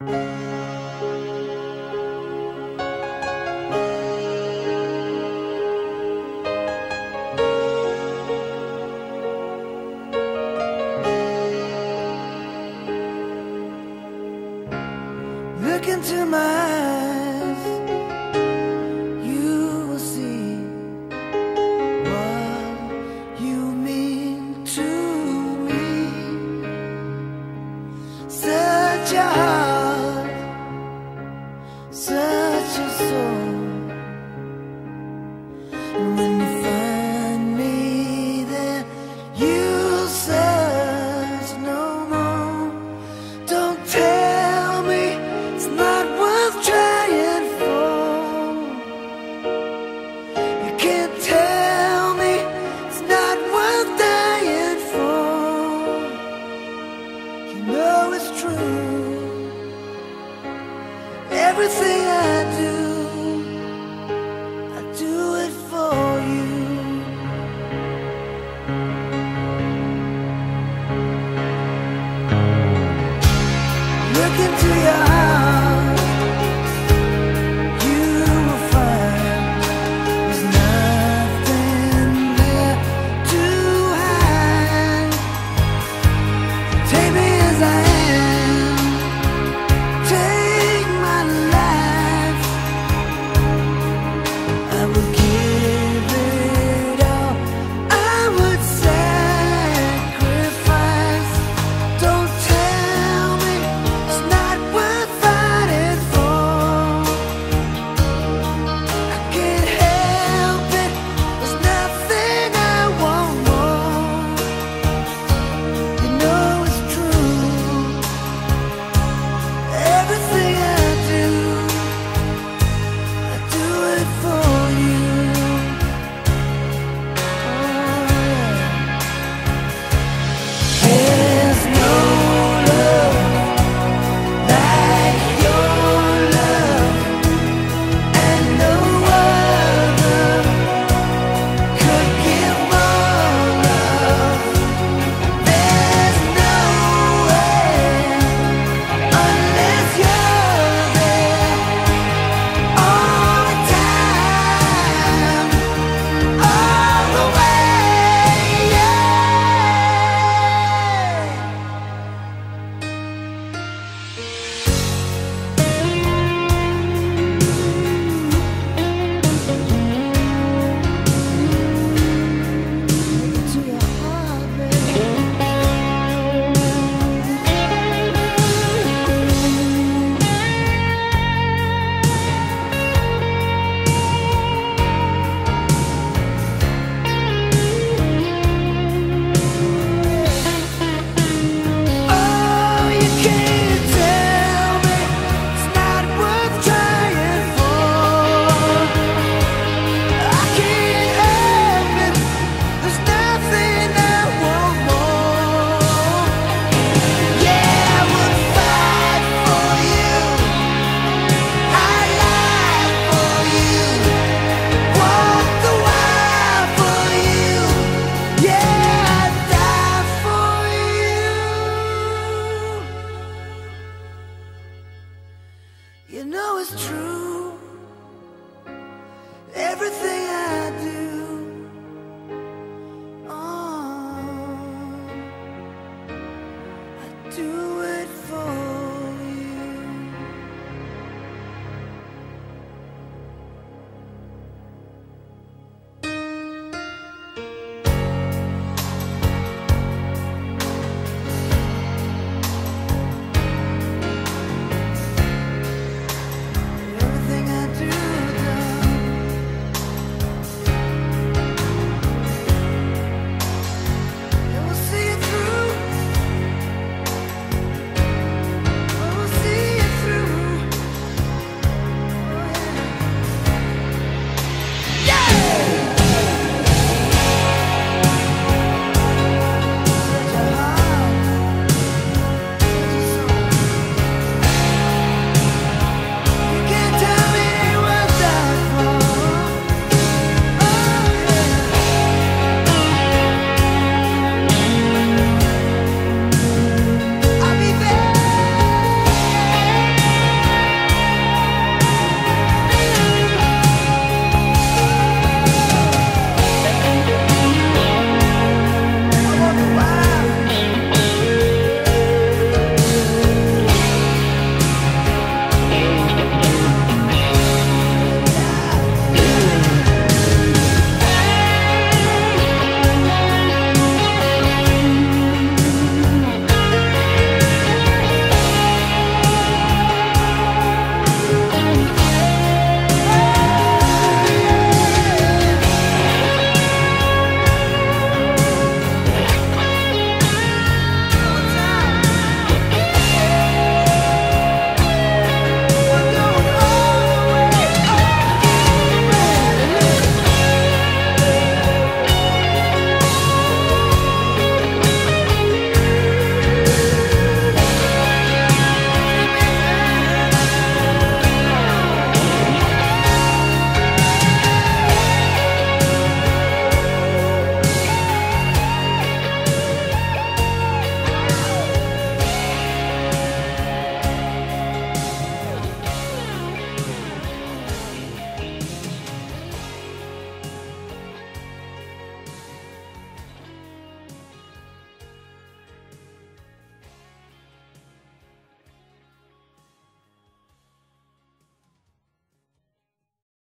Look into my eyes, you will see what you mean to me. Such a heart, such a soul. And when you find me there, you'll search no more. Don't tell me it's not worth trying for. You can't tell me it's not worth dying for. You know it's true. Everything I do it for you. Look into your heart, you will find there's nothing there to hide. Take me as I am, take my life. I would give it all, I would sacrifice. Don't tell me it's not worth fighting for. I can't help it, there's nothing I want more. You know it's true. Everything I do it for you. There's no love like your love, and no other could give more love. There's no way unless you're there all the time, all the way, yeah. To your heart, baby. Oh, you can't tell me it's not worth trying for. I can't help it, there's nothing I want more. Yeah, I would fight for you, I'd lie for you, walk the wire for you. Yeah, I'd die for you. You know it's true.